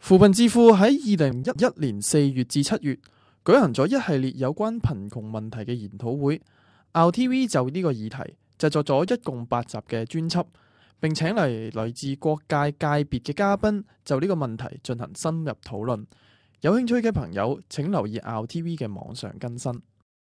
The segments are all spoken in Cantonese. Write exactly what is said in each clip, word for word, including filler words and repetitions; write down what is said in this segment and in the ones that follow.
扶貧智庫喺二零一一年四月至七月舉行咗一系列有關貧窮問題嘅研討會。R T V 就呢個議題製作咗一共八集嘅專輯，並請嚟來自各界界別嘅嘉賓就呢個問題進行深入討論。有興趣嘅朋友請留意 R T V 嘅網上更新。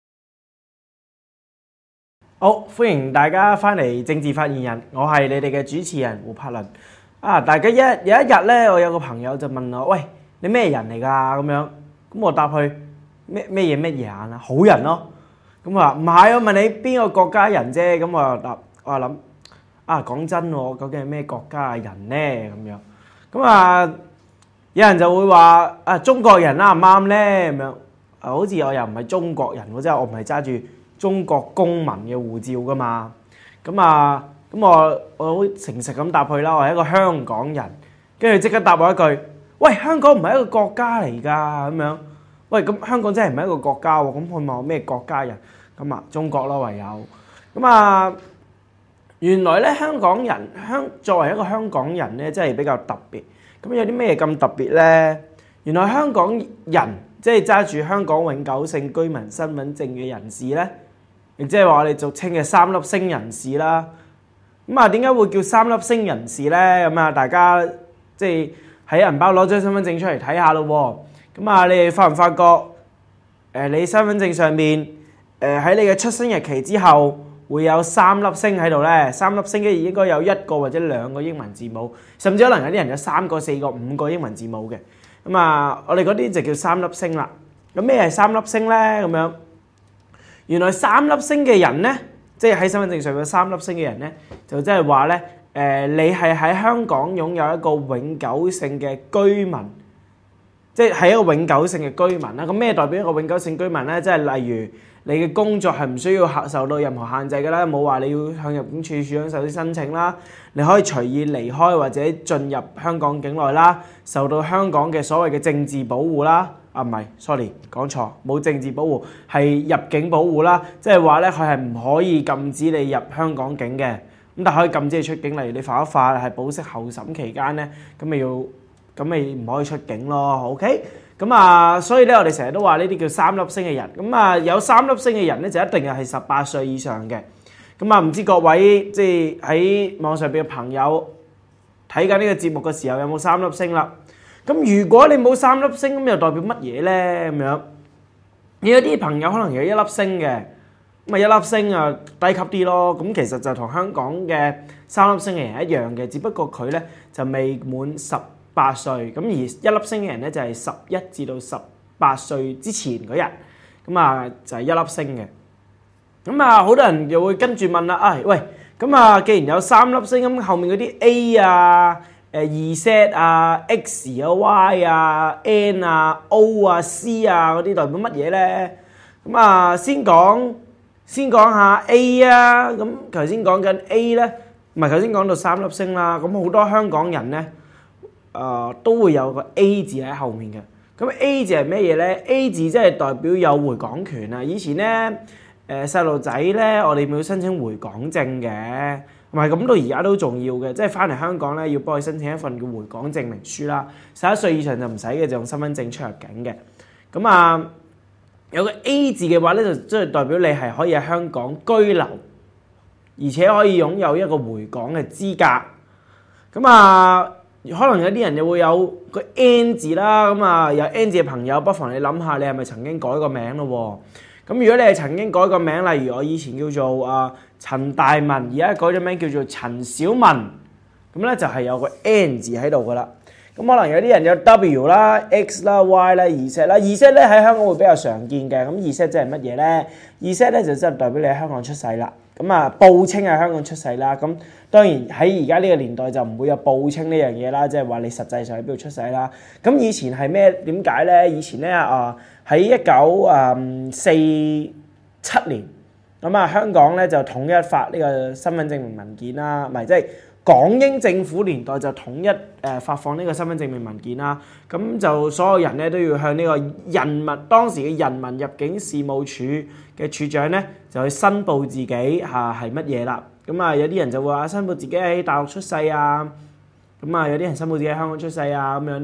好，歡迎大家翻嚟政治發言人，我係你哋嘅主持人胡柏倫。啊，大家一有一日咧，我有個朋友就問我：喂，你咩人嚟㗎？咁樣，咁我答佢咩咩嘢咩嘢眼啊？好人咯。咁話唔係，我問你邊個國家人啫？咁我答，我話諗啊，講真喎，究竟係咩國家嘅人咧？咁樣，咁啊，有人就會話啊，中國人啱唔啱咧？咁樣啊，好似我又唔係中國人喎，即係我唔係揸住中國公民嘅護照噶嘛。咁啊，咁我我好誠實咁答佢啦，我係一個香港人。跟住即刻答我一句：喂，香港唔係一個國家嚟㗎，咁樣。喂，咁香港真係唔係一個國家喎？咁佢問我咩國家人？咁啊，中國咯，唯有。咁啊，原來咧香港人香作為一個香港人咧，真係比較特別。咁有啲咩咁特別咧？原來香港人即係揸住香港永久性居民身份證嘅人士咧，亦即係話我哋俗稱嘅三粒星人士啦。咁啊，點解會叫三粒星人士咧？咁啊，大家即係喺銀包攞張身份證出嚟睇下咯喎。咁啊，你哋發唔發覺？誒、呃，你身份證上面誒喺你嘅出生日期之後會有三粒星喺度咧。三粒星嘅應該有一個或者兩個英文字母，甚至可能有啲人有三個、四個、五個英文字母嘅。咁啊，我哋嗰啲就叫三粒星啦。咁咩係三粒星咧？咁樣原來三粒星嘅人咧，即係喺身份證上有三粒星嘅人咧，就即係話咧誒，你係喺香港擁有一個永久性嘅居民。即係一個永久性嘅居民啦。咁咩代表一個永久性居民咧？即係例如你嘅工作係唔需要受到任何限制嘅啦，冇話你要向入境處處長手啲申請啦，你可以隨意離開或者進入香港境內啦，受到香港嘅所謂嘅政治保護啦。啊，唔係 ，sorry， 講錯，冇政治保護，係入境保護啦。即係話咧，佢係唔可以禁止你入香港境嘅，咁但係可以禁止你出境。例如你犯咗法係保釋候審期間咧，咁咪要。咁咪唔可以出境咯 ，OK？ 咁啊，所以咧，我哋成日都話呢啲叫三粒星嘅人。咁啊，有三粒星嘅人咧，就一定係十八歲以上嘅。咁啊，唔知各位即係喺網上邊嘅朋友睇緊呢個節目嘅時候有冇三粒星啦？咁如果你冇三粒星，咁又代表乜嘢咧？咁樣，有啲朋友可能有一粒星嘅，咁啊一粒星啊低級啲咯。咁其實就同香港嘅三粒星嘅人一樣嘅，只不過佢咧就未滿十八歲，咁而一粒星嘅人咧就係十一至到十八歲之前嗰日，咁啊就係一粒星嘅。咁啊好多人又會跟住問啦，啊喂，咁啊既然有三粒星，咁後面嗰啲 A 啊、誒 Z 啊、X 啊、Y 啊、N 啊、O 啊、C 啊嗰啲代表乜嘢咧？咁啊先講先講下 A 啊，咁頭先講緊 A 咧，唔係頭先講到三粒星啦，咁好多香港人咧。誒、呃、都會有個 A 字喺後面嘅，咁 A 字係咩嘢咧 ？A 字即係代表有回港權啊！以前咧誒細路仔咧，我哋咪要申請回港證嘅，唔係咁到而家都重要嘅，即係翻嚟香港咧要幫佢申請一份叫回港證明書啦。十一歲以上就唔使嘅，就用身份證出入境嘅。咁啊有個 A 字嘅話咧，就即係代表你係可以喺香港居留，而且可以擁有一個回港嘅資格。咁啊〜可能有啲人又會有個 N 字啦，咁啊有 N 字嘅朋友，不妨你諗下，你係咪曾經改過名咯？咁如果你係曾經改過名，例如我以前叫做啊陳大文，而家改咗名叫做陳小文，咁咧就係有個 N 字喺度噶啦。咁可能有啲人有 W 啦、X 啦、Y 啦、Z 啦，Z 咧喺香港會比較常見嘅。咁 Z 即係乜嘢咧？Z 咧就真係代表你喺香港出世啦。咁啊，報稱喺香港出世啦。咁當然喺而家呢個年代就唔會有報稱呢樣嘢啦，即係話你實際上喺邊度出世啦。咁以前係咩？點解咧？以前咧啊，喺一九四七年，咁啊香港咧就統一發呢個身份證明文件啦，唔係即係港英政府年代就統一誒發放呢個身份證明文件啦。咁就所有人咧都要向呢個人民當時嘅人民入境事務處嘅處長咧就去申報自己嚇係乜嘢啦。咁啊有啲人就會話申報自己喺大陸出世啊，咁啊有啲人申報自己喺香港出世啊咁樣咯。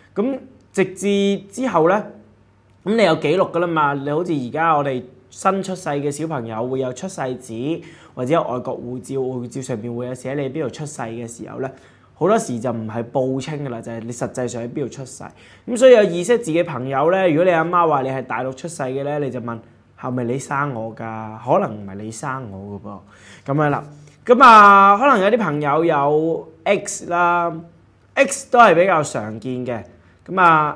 咁直至之後咧，咁你有記錄噶啦嘛？你好似而家我哋新出世嘅小朋友會有出世紙，或者有外國護照，護照上邊會有寫你邊度出世嘅時候咧，好多時就唔係報稱噶啦，就係、是、你實際上喺邊度出世。咁所以有意識自己朋友咧，如果你阿媽話你係大陸出世嘅咧，你就問係咪你生我㗎？可能唔係你生我㗎噃，咁樣啦。咁啊，可能有啲朋友有 X 啦 ，X 都係比較常見嘅。咁啊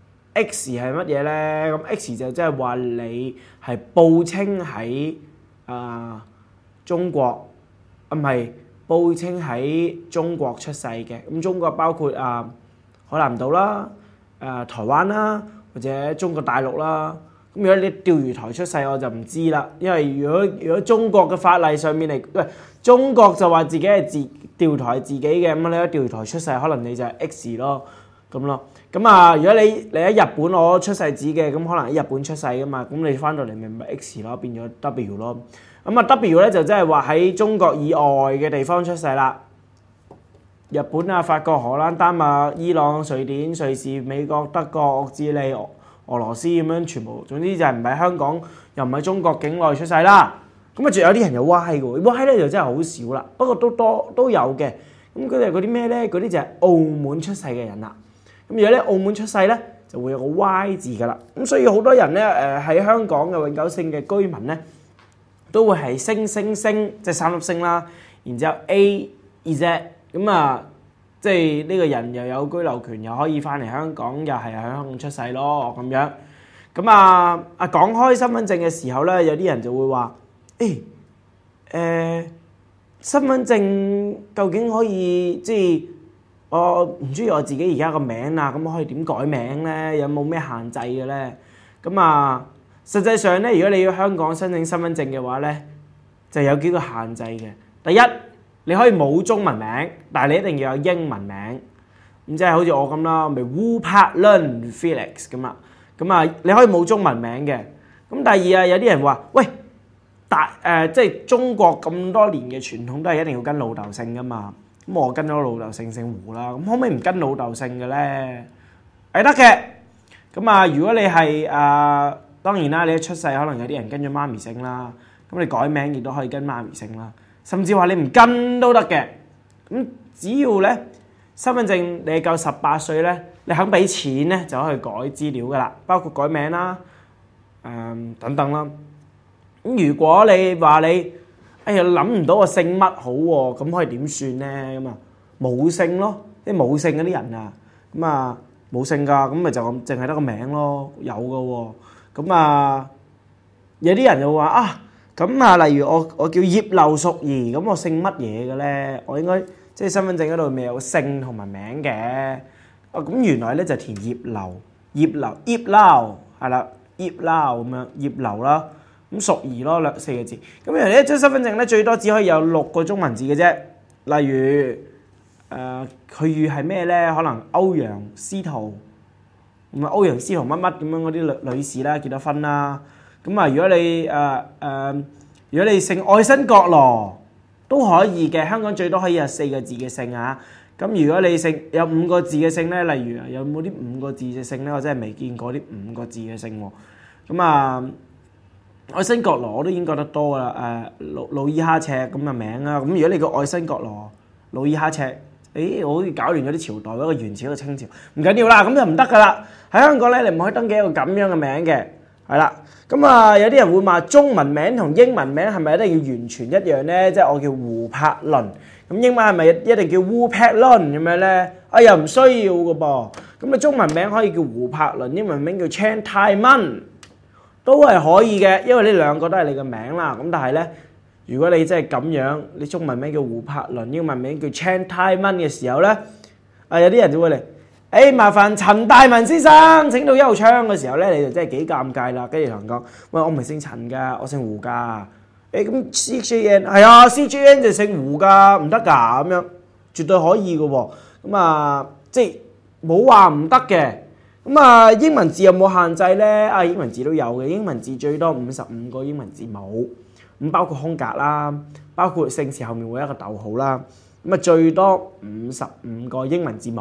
，X 係乜嘢咧？咁 X 就即係話你係報稱喺啊中國，唔係報稱喺中國出世嘅。咁中國包括啊海南島啦、誒台灣啦，或者中國大陸啦。咁如果你釣魚台出世，我就唔知啦，因為如果如果中國嘅法例上面嚟，喂，中國就話自己係自釣魚台自己嘅，咁你喺釣魚台出世，可能你就係 X 咯，咁咯。咁啊，如果你你喺日本攞出世紙嘅，咁可能喺日本出世噶嘛，咁你翻到嚟咪咪 X 咯，變咗 W 咯。咁啊 W 咧就即係話喺中國以外嘅地方出世啦。日本啊、法國、荷蘭、丹麥、伊朗、瑞典、瑞士、美國、德國、奧地利、俄羅斯咁樣全部，總之就係唔喺香港，又唔喺中國境內出世啦。咁啊，仲有啲人有 Y 嘅喎 ，Y 咧就真係好少啦。不過都多都有嘅。咁佢哋嗰啲咩咧？嗰啲就係澳門出世嘅人啦。咁如果咧澳門出世咧，就會有個 Y 字噶啦。咁所以好多人咧誒喺香港嘅永久性嘅居民咧，都會係星星星，即係三粒星啦。然之後 A Z 咁啊。即係呢個人又有居留權，又可以翻嚟香港，又係喺香港出世咯咁樣。咁啊啊講開身份證嘅時候咧，有啲人就會話：誒誒身份證究竟可以即係我唔中意我自己而家個名啊，咁可以點改名咧？有冇咩限制嘅咧？咁啊，實際上咧，如果你要香港申請身份證嘅話咧，就有幾個限制嘅。第一，你可以冇中文名，但係你一定要有英文名。咁即係好似我咁啦，咪 Wu Pak Lun Felix 咁啊。咁啊，你可以冇中文名嘅。咁第二啊，有啲人話：喂，大誒、呃，即係中國咁多年嘅傳統都係一定要跟老豆姓噶嘛。咁我跟咗老豆姓姓胡啦，咁可唔可以唔跟老豆姓嘅咧？係得嘅。咁啊，如果你係啊、呃，當然啦，你一出世可能有啲人跟咗媽咪姓啦，咁你改名亦都可以跟媽咪姓啦。甚至話你唔跟都得嘅，咁只要咧身份證你夠十八歲咧，你肯俾錢咧就可以改資料噶啦，包括改名啦，誒、呃、等等啦。咁如果你話你哎呀諗唔到我姓乜好喎，咁可以點算咧？咁啊冇姓咯，啲冇姓嗰啲人啊，咁啊冇姓噶，咁咪就咁淨係得個名咯，有噶喎。咁啊有啲人就話啊。咁啊，例如我我叫葉劉淑儀，咁我姓乜嘢嘅咧？我應該即係身份證嗰度未有姓同埋名嘅。啊，咁原來咧就填葉劉，葉劉葉劉係啦，葉劉咁樣葉劉啦，咁淑儀咯兩四個字。咁原來呢張身份證咧最多只可以有六個中文字嘅啫。例如誒，佢語係咩咧？可能歐陽司徒，咁啊歐陽司徒乜乜咁樣嗰啲女女士啦，結咗婚啦。咁啊，如果你誒誒、呃呃，如果你姓愛新覺羅都可以嘅，香港最多可以有四個字嘅姓啊。咁如果你姓有五個字嘅姓咧，例如有冇啲五個字嘅姓咧？我真係未見過啲五個字嘅姓喎。咁啊，愛新覺羅我都已經覺得多啦。誒、呃，努努伊哈赤咁嘅名啦。咁如果你個愛新覺羅努伊哈赤，誒，我好似搞亂咗啲朝代，一個元朝一個清朝，唔緊要啦，咁就唔得噶啦。喺香港咧，你唔可以登記一個咁樣嘅名嘅。係啦，咁啊有啲人會話中文名同英文名係咪一定要完全一樣咧？即係我叫胡柏倫，咁英文係咪一定叫 Wu Pak Lun 咁樣咧？啊又唔需要嘅噃，咁啊中文名可以叫胡柏倫，英文名叫 Chan Tai Mun，都係可以嘅，因為呢兩個都係你嘅名啦。咁但係咧，如果你真係咁樣，你中文名叫胡柏倫，英文名叫 Chan Tai Mun 嘅時候咧，啊有啲人就會嚟。誒、哎，麻煩陳大文先生請到優窗嘅時候咧，你就真係幾尷尬啦。跟住同人講：喂，我唔係姓陳㗎，我姓胡㗎。誒、欸，咁 C J N 係啊 ，C J N 就姓胡㗎，唔得㗎咁樣，絕對可以嘅喎。咁啊，即係冇話唔得嘅。咁啊，英文字有冇限制咧？啊，英文字都有嘅，英文字最多五十五個英文字母，咁包括空格啦，包括姓氏後面會有一個逗號啦。咁啊，最多五十五個英文字母。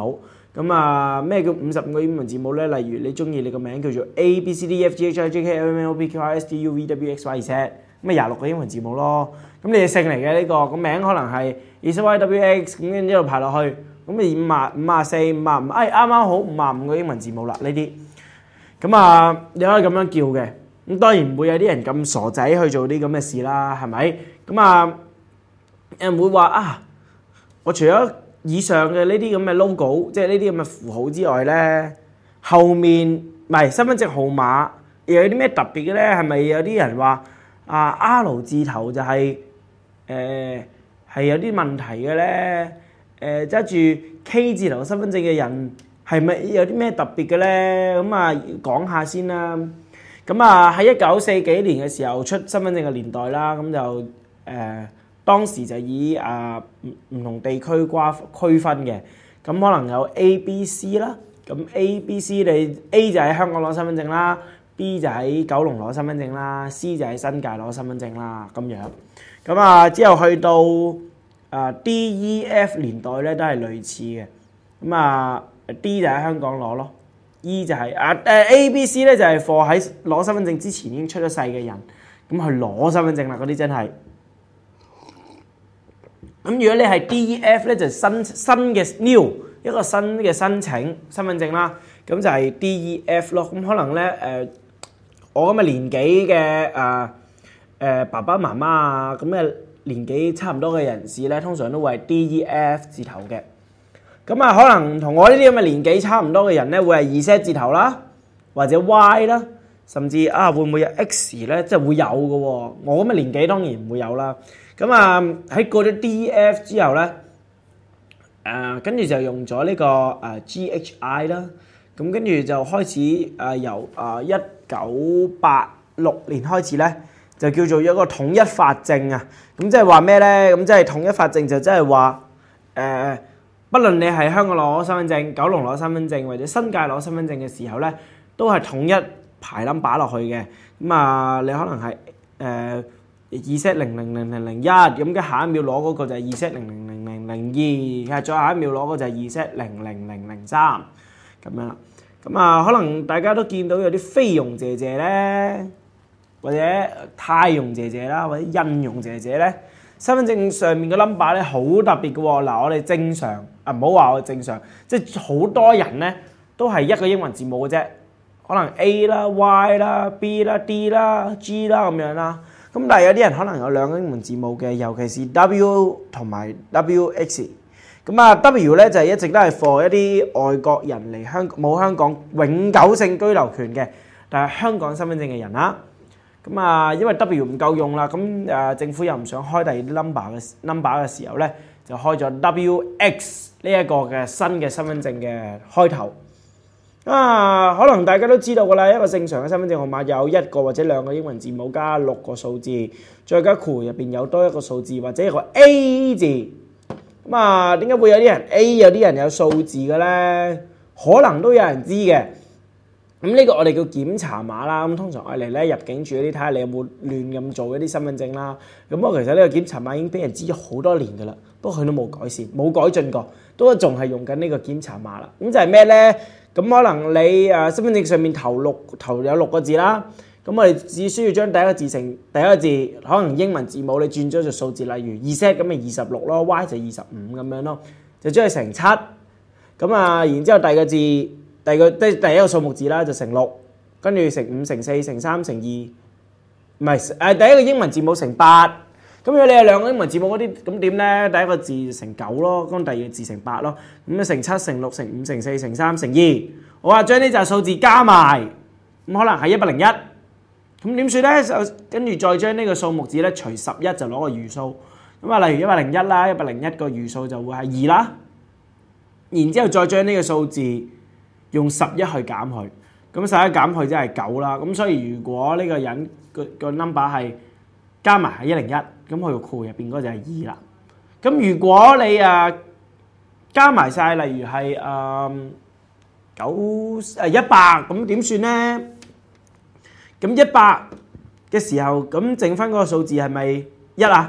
咁啊，咩叫五十五個英文字母咧？例如你中意你個名叫做 A B C D E F G H I J K L M N O P Q R S T U V W X Y Z， 咁咪廿六個英文字母咯。咁你嘅姓嚟嘅呢個，個名可能係 Z Y W X， 咁跟住一路排落去，咁你五啊五啊四五啊五，哎啱啱好五啊五個英文字母啦呢啲。咁啊，你可以咁樣叫嘅。咁當然唔會有啲人咁傻仔去做啲咁嘅事啦，係咪？咁啊，有人會話啊，我除咗以上嘅呢啲咁嘅 logo， 即係呢啲咁嘅符號之外咧，後面唔係身份證號碼又有啲咩特別嘅咧？係咪有啲人話啊 R 字頭就係誒係有啲問題嘅咧？誒揸住 K 字頭身份證嘅人係咪有啲咩特別嘅咧？咁啊講下先啦。咁啊喺一九四幾年嘅時候出身份證嘅年代啦，咁就誒。呃當時就以啊唔唔同地區瓜區分嘅，咁可能有 A、B、C 啦，咁 A、B、C 你 A 就喺香港攞身份證啦 ，B 就喺九龍攞身份證啦 ，C 就喺新界攞身份證啦，咁樣。咁啊之後去到啊 D、E、F 年代咧都係類似嘅，咁啊 D 就喺香港攞咯 ，E 就係啊誒 A、B、C 咧就係 for 喺攞身份證之前已經出咗世嘅人，咁去攞身份證啦，嗰啲真係。咁如果你係 D E F 咧，就新新嘅 new 一個新嘅申請身份證啦，咁就係 D E F 咯。咁可能咧誒、呃，我咁嘅年紀嘅誒誒爸爸媽媽啊，咁嘅年紀差唔多嘅人士咧，通常都會係 D E F 字頭嘅。咁啊，可能同我呢啲咁嘅年紀差唔多嘅人咧，會係 Z 字頭啦，或者 Y 啦，甚至啊會唔會有 X 咧？即係會有嘅喎。我咁嘅年紀當然唔會有啦。咁啊喺過咗 D E F 之後咧，誒跟住就用咗呢個誒 G H I 啦，咁跟住就開始誒由誒一九八六年開始咧，就叫做一個統一法證啊。咁即係話咩咧？咁即係統一法證就即係話誒，不論你係香港攞身份證、九龍攞身份證或者新界攞身份證嘅時候咧，都係統一排 number 落去嘅。咁啊，你可能係誒。呃二 set 零零零零零一，咁嘅下一秒攞嗰個就係二 set 零零零零零二，係再下一秒攞嗰個就係二 set 零零零零三咁樣啦。咁啊，可能大家都見到有啲菲傭姐姐咧，或者泰傭姐姐啦，或者印傭姐姐咧，身份證上面嘅 number 咧好特別嘅喎。嗱，我哋正常啊，唔好話我正常，即係好多人咧都係一個英文字母嘅啫，可能 A 啦、Y 啦、B 啦、D 啦、G 啦咁樣啦。咁但係有啲人可能有兩個英文字母嘅，尤其是 W 同埋 W X。咁啊 W 咧就係一直都係 for 一啲外國人嚟香冇香港永久性居留權嘅，但係香港身份證嘅人啦。咁啊，因為 W 唔夠用啦，咁誒政府又唔想開第二啲 number 嘅 number 嘅時候咧，就開咗 W X 呢一個嘅新嘅身份證嘅開頭。啊，可能大家都知道㗎啦，一個正常嘅身份證號碼有一個或者兩個英文字母加六個數字，再加括弧入邊有多一個數字或者一個 A 字。咁啊，點解會有啲人 A 有啲人有數字嘅咧？可能都有人知嘅。咁呢個我哋叫檢查碼啦。咁通常我哋咧入境處嗰啲睇下你有冇亂咁做一啲身份證啦。咁我其實呢個檢查碼已經俾人知咗好多年㗎啦，不過佢都冇改善冇改進過，都仲係用緊呢個檢查碼啦。咁就係咩咧？咁可能你誒身份證上面頭六頭有六個字啦，咁我哋只需要將第一個字乘第一個字，可能英文字母你轉咗做數字，例如 Z 咁咪二十六咯 ，Y 就二十五咁樣咯，就將佢乘七，咁啊，然之後第二個字，第二個即係第一個數目字啦，就乘六，跟住乘五、乘四、乘三、乘二，唔係誒第一個英文字母乘八。咁如果你係兩個英文字母嗰啲，咁點咧？第一個字乘九咯，咁第二個字乘八咯，咁啊乘七、乘六、乘五、乘四、乘三、乘二，我話將呢紮數字加埋，咁可能係一百零一，咁點算咧？就跟住再將呢個數目字咧除十一就攞個餘數，咁啊例如一百零一啦，一百零一個餘數就會係二啦，然之後再將呢個數字用十一去減佢，咁十一減佢即係九啦，咁所以如果呢個人個個 number 係加埋係一零一，咁佢個括弧入邊嗰就係二啦。咁如果你誒加埋晒，例如係誒九誒一百，咁點算咧？咁一百嘅時候，咁剩翻嗰個數字係咪一啊？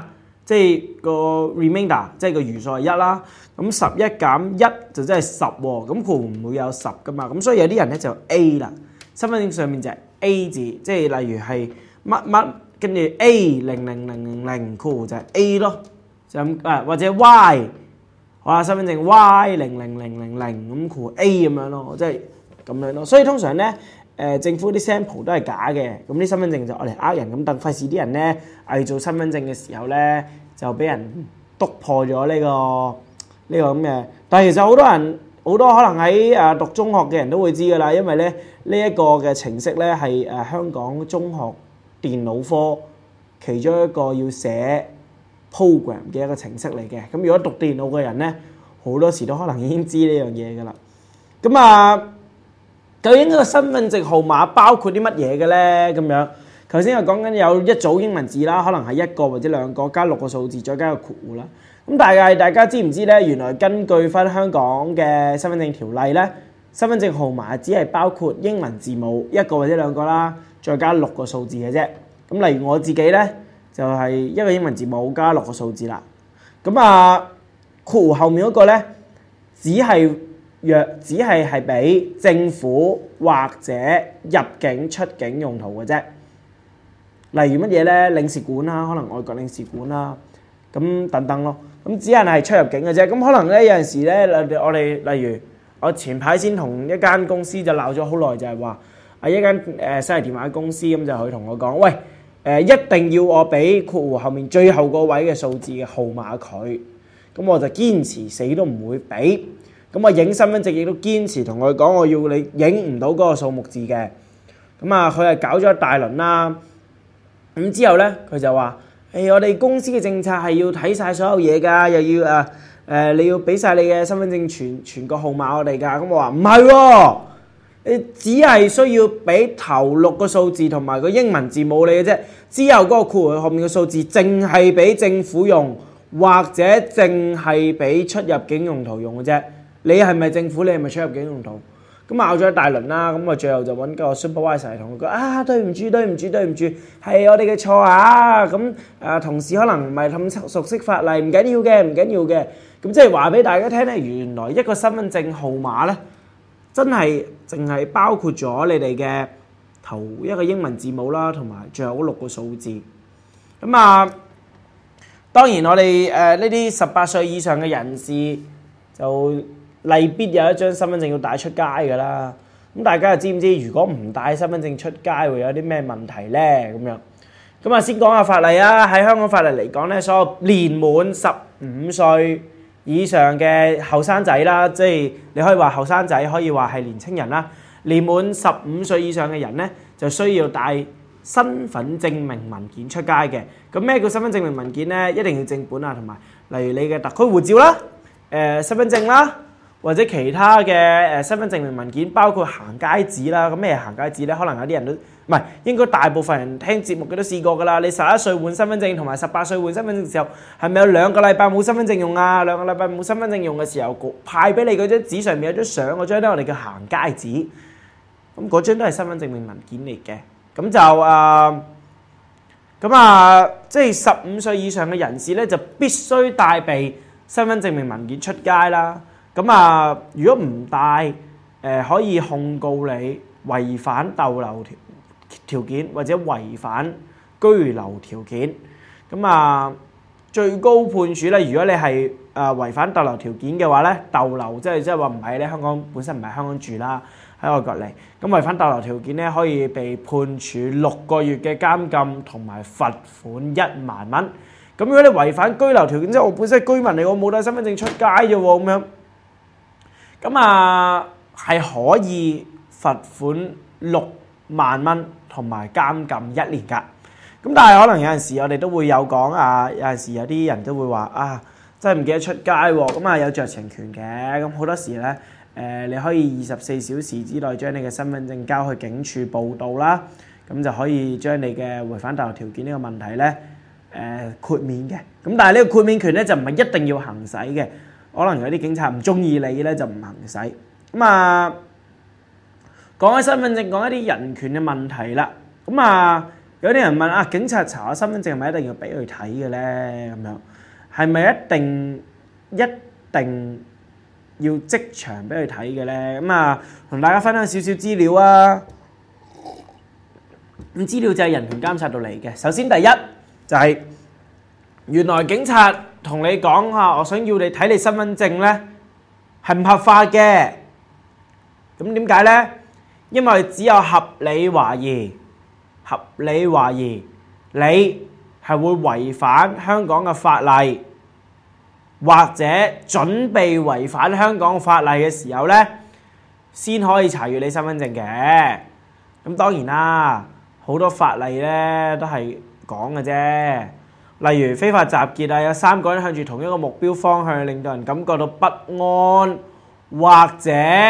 即係個 remainder，即係個餘數係一啦。咁十一減一就真係十喎，咁佢唔會有十噶嘛。咁所以有啲人咧就 A 啦，身份證上面就係 A 字，即係例如係乜乜跟住 A 零零零零零，佢就係 A 咯，就咁誒或者 Y， 好啦，身份證 Y 零零零零零咁佢 A 咁樣咯，即係咁樣咯。所以通常咧。誒、呃、政府啲 sample 都係假嘅，咁啲身份證就我嚟呃人，咁等費事啲人咧偽造身份證嘅時候咧就俾人篤破咗呢、這個呢、這個咁嘅。但係其實好多人好多可能喺誒讀中學嘅人都會知㗎啦，因為咧呢一、這個嘅程式咧係誒香港中學電腦科其中一個要寫 program 嘅一個程式嚟嘅。咁如果讀電腦嘅人咧，好多時都可能已經知呢樣嘢㗎啦。咁啊〜究竟呢個身份證號碼包括啲乜嘢嘅咧？咁樣頭先我講緊有一組英文字啦，可能係一個或者兩個加六個數字，再加個括弧啦。咁但係大家知唔知咧？原來根據翻香港嘅身份證條例咧，身份證號碼只係包括英文字母一個或者兩個啦，再加六個數字嘅啫。咁例如我自己咧，就係一個英文字母加六個數字啦。咁啊，括弧後面嗰個咧，只係若只係係俾政府或者入境出境用途嘅啫，例如乜嘢咧？領事館啦，可能外國領事館啦，咁等等咯。咁只係係出入境嘅啫。咁可能咧有陣時咧，我哋例如我前排先同一間公司就鬧咗好耐，就係話啊一間誒手提電話公司咁就去同我講，喂誒一定要我俾括弧後面最後個位嘅數字嘅號碼佢，咁我就堅持死都唔會俾。咁我影身份證亦都堅持同佢講，我要你影唔到嗰個數目字嘅。咁啊，佢係搞咗一大輪啦。咁之後咧，佢就話：誒、欸，我哋公司嘅政策係要睇晒所有嘢㗎，又要誒誒、呃，你要俾晒你嘅身份證全全個號碼我哋㗎。咁我話唔係喎，你只係需要俾頭六個數字同埋個英文字母你嘅啫。之後嗰個括弧後面嘅數字，淨係俾政府用，或者淨係俾出入境用途用嘅啫。你係咪政府？你係咪出入境用途？咁拗咗一大輪啦，咁啊最後就揾個 supervisor 嚟同佢講啊，對唔住，對唔住，對唔住，係我哋嘅錯啊！咁誒同事可能唔係咁熟悉法例，唔緊要嘅，唔緊要嘅。咁即係話俾大家聽咧，原來一個身份證號碼咧，真係淨係包括咗你哋嘅頭一個英文字母啦，同埋最後嗰六個數字。咁啊，當然我哋誒呢啲十八歲以上嘅人士就例必有一張身份證要帶出街㗎啦，咁大家又知唔知如果唔帶身份證出街會有啲咩問題咧？咁樣，咁啊先講下法例啊。喺香港法例嚟講咧，所有年滿十五歲以上嘅後生仔啦，即係你可以話後生仔，可以話係年青人啦。年滿十五歲以上嘅人咧，就需要帶身份證明文件出街嘅。咁咩叫身份證明文件咧？一定要正本啊，同埋例如你嘅特區護照啦、誒、呃、身份證啦。或者其他嘅誒身份證明文件，包括行街紙啦。咁咩行街紙咧？可能有啲人都唔係，應該大部分人聽節目嘅都試過㗎啦。你十一歲換身份證同埋十八歲換身份證嘅時候，係咪有兩個禮拜冇身份證用啊？兩個禮拜冇身份證用嘅時候，派俾你嗰張紙上面有張相，嗰張咧我哋叫行街紙。咁嗰張都係身份證明文件嚟嘅。咁就誒，咁啊，即係十五歲以上嘅人士咧，就必須帶備身份證明文件出街啦。咁啊，如果唔帶，誒、呃、可以控告你違反逗留條條件或者違反居留條件。咁啊，最高判處咧，如果你係誒違反逗留條件嘅話咧，逗留即係即係話唔係咧香港本身唔係香港住啦，喺外國嚟，咁違反逗留條件咧，可以被判處六個月嘅監禁同埋罰款一萬蚊。咁如果你違反居留條件，即係我本身係居民嚟，我冇帶身份證出街啫喎，咁樣。咁啊，係可以罰款六萬蚊同埋監禁一年㗎。咁但係可能有陣時我哋都會有講啊，有陣時有啲人都會話啊，真係唔記得出街喎。咁啊有酌情權嘅。咁好多時咧，誒、呃、你可以二十四小時之內將你嘅身份證交去警署報到啦，咁就可以將你嘅違反逗留條件呢個問題咧，誒、呃、豁免嘅。咁但係呢個豁免權咧就唔係一定要行使嘅。可能有啲警察唔中意你咧，就唔行使。咁啊，講起身份證，講一啲人權嘅問題啦。咁啊， 有啲人問啊，警察查下身份證係咪一定要俾佢睇嘅咧？咁樣係咪一定一定要即場俾佢睇嘅咧？咁啊，同大家分享少少資料啊。咁資料就係人權監察度嚟嘅。首先第一就係、是、原來警察同你講下，我想要你睇你身份證咧係唔合法嘅。咁點解咧？因為只有合理懷疑，合理懷疑你係會違反香港嘅法例，或者準備違反香港法例嘅時候咧，先可以查閲你身份證嘅。咁當然啦。好多法例咧都係講嘅啫，例如非法集結啊，有三個人向住同一個目標方向，令到人感覺到不安，或者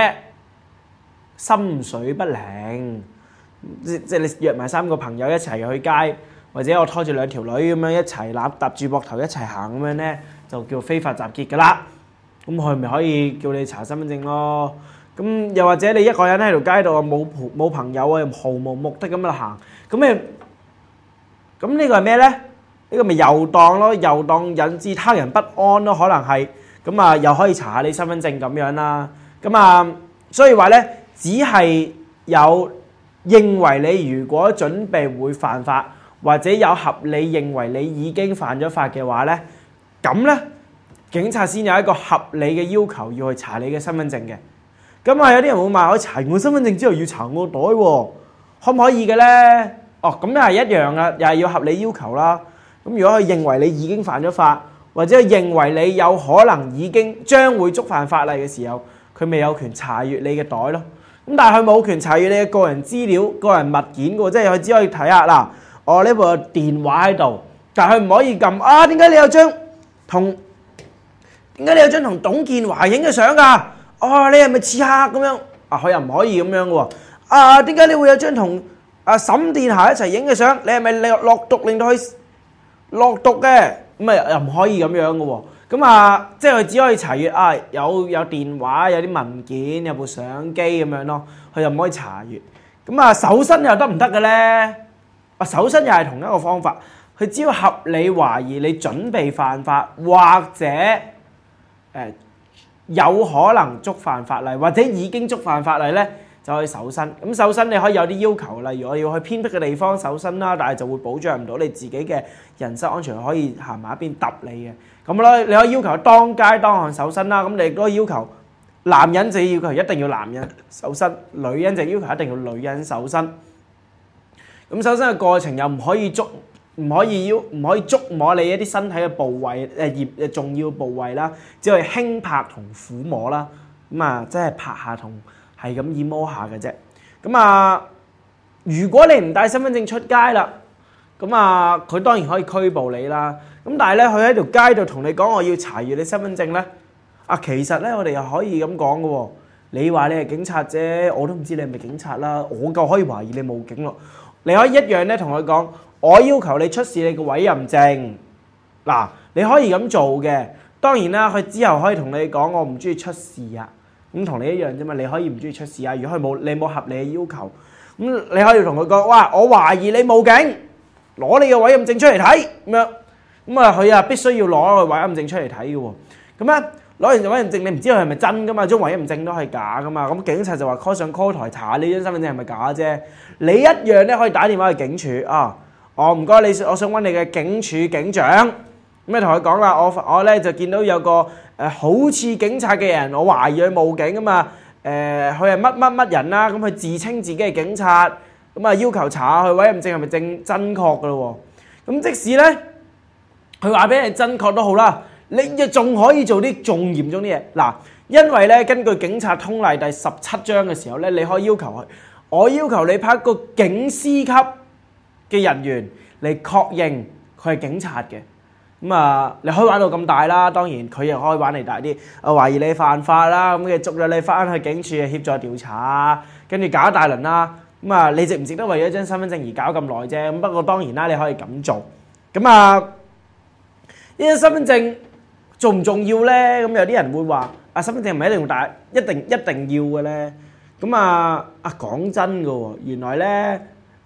心水不寧。即即係你約埋三個朋友一齊去街，或者我拖住兩條女咁樣一齊攬搭住膊頭一齊行咁樣咧，就叫非法集結㗎啦。咁佢咪可以叫你查身份證咯。咁又或者你一個人喺條街度冇冇朋友啊，又毫無目的咁樣行，咁你咁呢個係咩咧？呢個咪遊蕩咯，遊蕩引致他人不安咯，可能係咁啊，又可以查下你身份證咁樣啦。咁啊，所以話咧，只係有認為你如果準備會犯法，或者有合理認為你已經犯咗法嘅話咧，咁咧警察先有一個合理嘅要求要去查你嘅身份證嘅。咁啊，有啲人會問我查我身份證之後要查我袋喎，可唔可以嘅咧？哦，咁又係一樣啦，又係要合理要求啦。咁如果佢認為你已經犯咗法，或者認為你有可能已經將會觸犯法例嘅時候，佢咪有權查閲你嘅袋咯。咁但係佢冇權查閲你嘅個人資料、個人物件嘅喎，即係佢只可以睇下嗱，我呢部電話喺度，但係佢唔可以撳啊。點解你有張同點解你有張同董建華影嘅相㗎？哦，你係咪刺客咁樣？啊，佢又唔可以咁樣嘅喎。啊，點解你會有張同啊沈殿霞一齊影嘅相？你係咪落毒令到佢落毒嘅？咁啊又唔可以咁樣嘅喎。咁啊，即係佢只可以查閲啊，有有電話、有啲文件、有部相機咁樣咯。佢又唔可以查閲。咁啊，搜身又得唔得嘅咧？啊，搜身又係同一個方法。佢只要合理懷疑你準備犯法，或者誒，呃有可能觸犯法例，或者已經觸犯法例咧，就可以搜身。咁搜身你可以有啲要求，例如我要去偏僻嘅地方搜身啦，但係就會保障唔到你自己嘅人身安全，可以行埋一邊揼你嘅。咁咧，你可以要求當街當巷搜身啦。咁你亦都要求男人就要求一定要男人搜身，女人就要求一定要女人搜身。咁搜身嘅過程又唔可以捉。唔可以要唔可以觸摸你一啲身體嘅部位，誒業誒重要部位啦，只係輕拍同撫摸啦。咁啊，即係拍下同係咁意摸下嘅啫。咁啊，如果你唔帶身份證出街啦，咁啊，佢當然可以拘捕你啦。咁但係咧，佢喺條街度同你講我要查閲你身份證咧，啊，其實咧我哋又可以咁講嘅喎。你話你係警察啫，我都唔知你係咪警察啦，我夠可以懷疑你冇警咯。你可以一樣咧同佢講。我要求你出示你個委任證，嗱，你可以咁做嘅。當然啦，佢之後可以同你講，我唔中意出示啊。咁同你一樣啫嘛，你可以唔中意出示啊。如果佢冇你冇合理嘅要求，咁你可以同佢講，哇，我懷疑你冇警，攞你嘅委任證出嚟睇咁樣。咁啊，佢啊必須要攞個委任證出嚟睇嘅喎。咁咧攞完委任證，你唔知佢係咪真噶嘛？張委任證都係假噶嘛。咁警察就話 call 上 call 台查下你張身份證係咪假啫。你一樣咧可以打電話去警署啊。我唔該你，我想揾你嘅警署警長，咁你同佢講啦，我我咧就見到有個誒、呃、好似警察嘅人，我懷疑佢冒警啊嘛，誒佢係乜乜乜人啦，咁佢自稱自己係警察，咁啊要求查下佢委任證係咪正真確噶咯喎，咁即使咧佢話俾你真確都好啦，你又仲可以做啲仲嚴重啲嘢，嗱，因為咧根據警察通例第十七章嘅時候咧，你可以要求佢，我要求你派一個警司級嘅人員嚟確認佢係警察嘅，咁啊你可以玩到咁大啦，當然佢又可以玩嚟大啲，啊懷疑你犯法啦，咁嘅捉咗你翻去警署協助調查，跟住搞一大輪啦，咁啊你值唔值得為咗張身份證而搞咁耐啫？咁不過當然啦，你可以咁做，咁啊呢張身份證重唔重要咧？咁有啲人會話啊，身份證唔係一定要帶，一定一定要嘅咧。咁啊啊講真嘅喎，原來咧。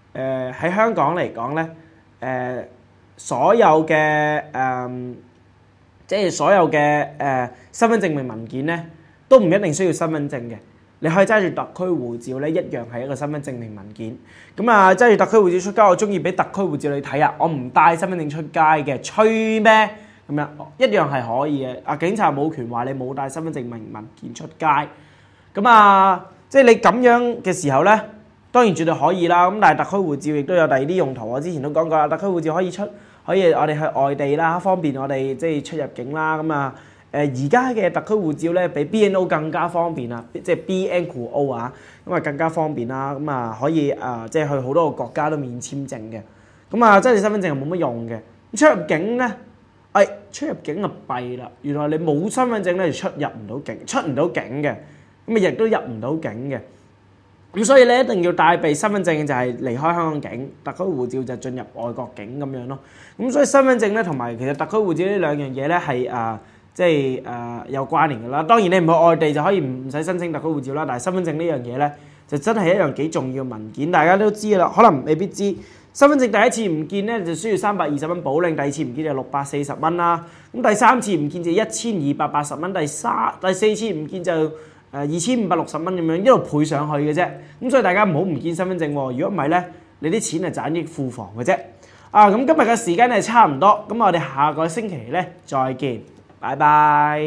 誒喺香港嚟講咧，誒、呃、所有嘅誒、呃、即係所有嘅誒、呃、身份證明文件咧，都唔一定需要身份證嘅。你可以揸住特區護照咧，一樣係一個身份證明文件。咁啊，揸住特區護照出街，我中意俾特區護照你睇啊！我唔帶身份證出街嘅，吹咩？咁樣一樣係可以嘅。啊，警察冇權話你冇帶身份證明文件出街。咁啊，即係你咁樣嘅時候咧，當然絕對可以啦。咁但係特區護照亦都有第二啲用途。我之前都講過啦，特區護照可以出，可以我哋去外地啦，方便我哋即係出入境啦。咁啊〜誒而家嘅特區護照咧，比 B N O 更加方便啊！即係 B N O 啊，咁啊更加方便啦。咁啊可以啊、呃，即係去好多個國家都免簽證嘅。咁啊，即係身份證係冇乜用嘅。出入境咧，誒、哎、出入境啊弊啦！原來你冇身份證咧，就出入唔到境，出唔到境嘅，咁啊亦都入唔到境嘅。咁所以咧，一定要帶備身份證就係離開香港境，特區護照就進入外國境咁樣咯。咁所以身份證咧同埋其實特區護照呢兩樣嘢咧係啊。即係誒、呃、有關聯嘅啦。當然你唔去外地就可以唔使申請特區護照啦。但係身份證呢樣嘢咧，就真係一樣幾重要嘅文件。大家都知啦，可能未必知。身份證第一次唔見咧，就需要三百二十蚊補領；第二次唔見就六百四十蚊啦。咁第三次唔見就一千二百八十蚊。第三第四次唔見就誒二千五百六十蚊咁樣一路倍上去嘅啫。咁所以大家唔好唔見身份證喎。如果唔係咧，你啲錢係賺益庫房嘅啫。啊，咁今日嘅時間係差唔多，咁我哋下個星期咧再見。拜拜！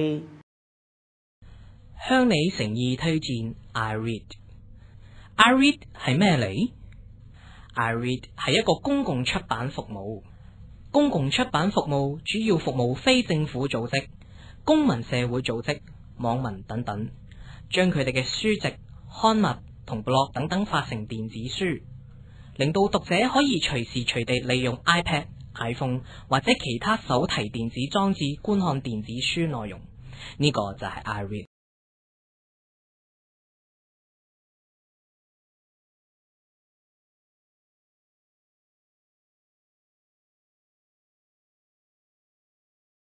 向你誠意推薦 iRead。iRead 係咩嚟？iRead 係一個公共出版服務。公共出版服務主要服務非政府組織、公民社會組織、網民等等，將佢哋嘅書籍、刊物同 blog 等等發成電子書，令到讀者可以隨時隨地利用 iPad、iPhone 或者其他手提電子裝置觀看電子書內容，呢、這個就係 iRead。